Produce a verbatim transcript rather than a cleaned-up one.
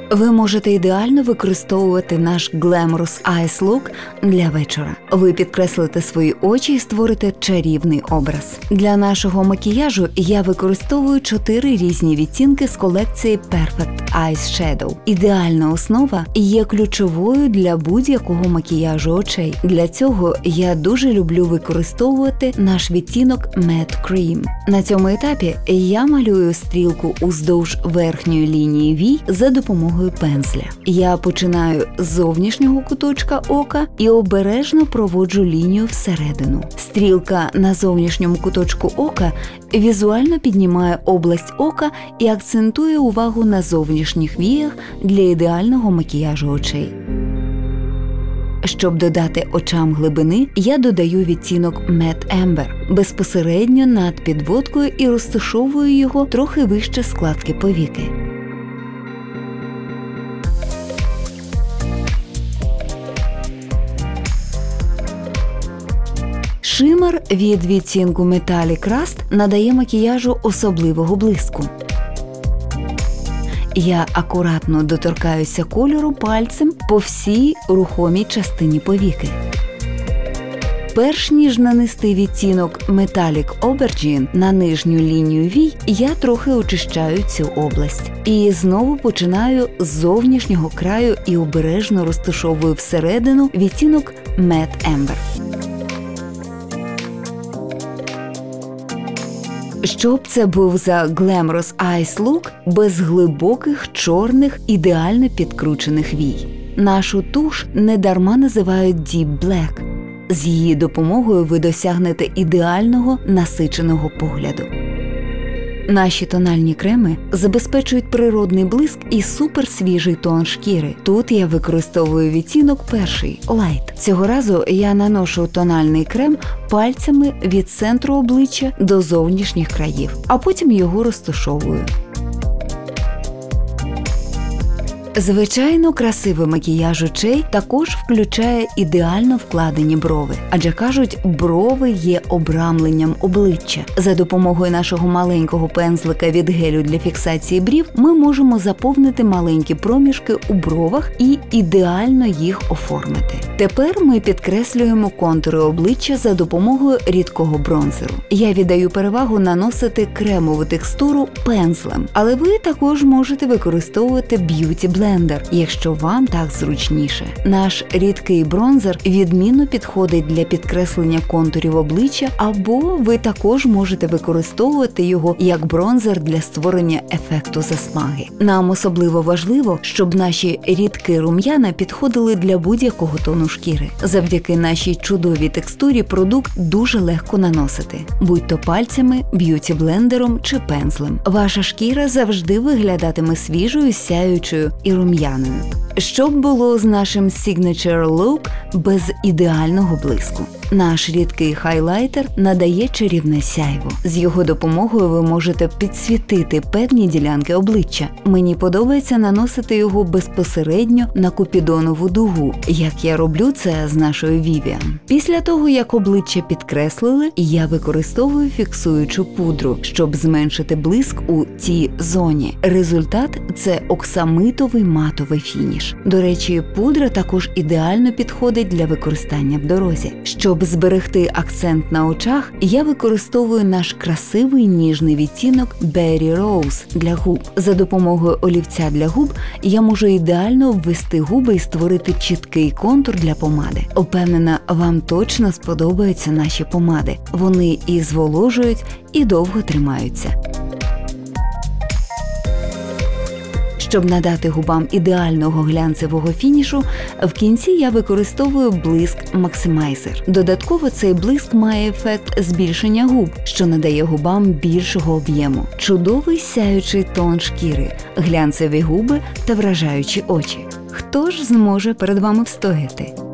Ви можете ідеально використовувати наш Glamorous Eyes Look для вечора. Ви підкреслите свої очі і створите чарівний образ. Для нашого макіяжу я використовую чотири різні відтінки з колекції Perfect Eyes Shadow. Ідеальна основа є ключовою для будь-якого макіяжу очей. Для цього я дуже люблю використовувати наш відтінок Matte Cream. На цьому етапі я малюю стрілку уздовж верхньої лінії вій за допомогою пензля. Я починаю з зовнішнього куточка ока і обережно проводжу лінію всередину. Стрілка на зовнішньому куточку ока візуально піднімає область ока і акцентує увагу на зовнішніх віях для ідеального макіяжу очей. Щоб додати очам глибини, я додаю відтінок Matte Amber безпосередньо над підводкою і розташовую його трохи вище складки повіки. Шимер від відтінку Metallic Rust надає макіяжу особливого блиску. Я акуратно доторкаюся кольору пальцем по всій рухомій частині повіки. Перш ніж нанести відтінок Metallic Aubergine на нижню лінію вій, я трохи очищаю цю область. І знову починаю з зовнішнього краю і обережно розташовую всередину відтінок Matte Amber. Щоб це був за Glamorous Eyes Look без глибоких, чорних, ідеально підкручених вій. Нашу туш недарма називають Deep Black. З її допомогою ви досягнете ідеального, насиченого погляду. Наші тональні креми забезпечують природний блиск і суперсвіжий тон шкіри. Тут я використовую відтінок перший – Light. Цього разу я наношу тональний крем пальцями від центру обличчя до зовнішніх країв, а потім його розташовую. Звичайно, красивий макіяж очей також включає ідеально вкладені брови. Адже кажуть, брови є обрамленням обличчя. За допомогою нашого маленького пензлика від гелю для фіксації брів ми можемо заповнити маленькі проміжки у бровах і ідеально їх оформити. Тепер ми підкреслюємо контури обличчя за допомогою рідкого бронзеру. Я віддаю перевагу наносити кремову текстуру пензлем, але ви також можете використовувати б'юті-блендер, якщо вам так зручніше. Наш рідкий бронзер відмінно підходить для підкреслення контурів обличчя, або ви також можете використовувати його як бронзер для створення ефекту засмаги. Нам особливо важливо, щоб наші рідкі рум'яна підходили для будь-якого тону шкіри. Завдяки нашій чудовій текстурі продукт дуже легко наносити, будь-то пальцями, б'юті-блендером чи пензлем. Ваша шкіра завжди виглядатиме свіжою, сяючою і рум'яною. Щоб було з нашим Signature Look без ідеального блиску? Наш рідкий хайлайтер надає чарівне сяйво. З його допомогою ви можете підсвітити певні ділянки обличчя. Мені подобається наносити його безпосередньо на купідонову дугу, як я роблю це з нашою Vivian. Після того, як обличчя підкреслили, я використовую фіксуючу пудру, щоб зменшити блиск у цій зоні. Результат – це оксамитовий матовий фініш. До речі, пудра також ідеально підходить для використання в дорозі. Щоб зберегти акцент на очах, я використовую наш красивий ніжний відтінок Berry Rose для губ. За допомогою олівця для губ я можу ідеально обвести губи і створити чіткий контур для помади. Упевнена, вам точно сподобаються наші помади. Вони і зволожують, і довго тримаються. Щоб надати губам ідеального глянцевого фінішу, в кінці я використовую блиск Maximizer. Додатково цей блиск має ефект збільшення губ, що надає губам більшого об'єму. Чудовий сяючий тон шкіри, глянцеві губи та вражаючі очі. Хто ж зможе перед вами встояти?